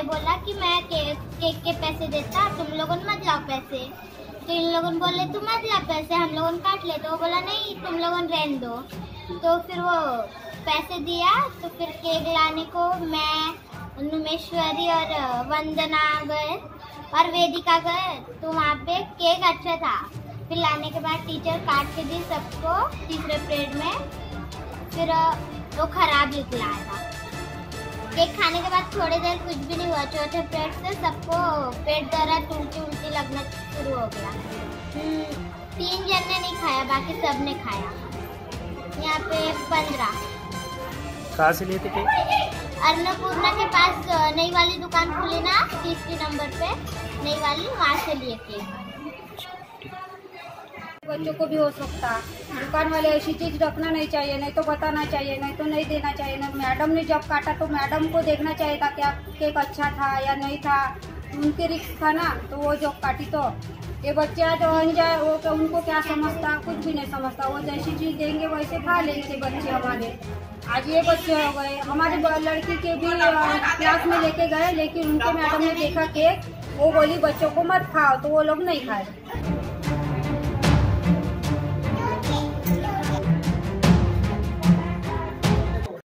ये बोला कि मैं केक के पैसे देता, तुम लोगों ने मत लाओ पैसे। तो इन लोगों ने बोले तुम मत ला पैसे, हम लोगों ने काट ले। तो वो बोला नहीं तुम लोगों ने रहने दो। तो फिर वो पैसे दिया। तो फिर केक लाने को मैं, नुमेश्वरी और वंदना गए और वेदिका गए। तो वहाँ पे केक अच्छा था। फिर लाने के बाद टीचर काट के दी सबको तीसरे पीरियड में। फिर वो खराब निकला था। केक खाने के बाद थोड़ी देर कुछ भी नहीं हुआ। चौथे पीरियड से सबको पेट दर्द, उल्टी लगना शुरू हो गया। 3 जन ने नहीं खाया, बाकी सब ने खाया। यहाँ पे 15। कहाँ से लिए थे केक? अन्नपूर्णा के पास नई वाली दुकान खुली ना, 30 नंबर पे नई वाली, वहाँ से लिए केक। बच्चों को भी हो सकता। दुकान वाले ऐसी चीज रखना नहीं चाहिए, नहीं तो बताना चाहिए, नहीं तो नहीं देना चाहिए ना। मैडम ने जब काटा तो मैडम को देखना चाहिए था क्या केक अच्छा था या नहीं था। उनके रिस्क था ना, तो वो जो काटी। तो ये बच्चा जो अनजाए वो उनको क्या समझता, कुछ भी नहीं समझता। वो जैसी चीज देंगे वैसे खा लेंगे बच्चे हमारे। आज ये बच्चे हो गए। हमारे लड़की के भी क्लास में लेके गए, लेकिन उनके मैडम ने देखा केक, वो बोली बच्चों को मत खाओ, तो वो लोग नहीं खाए।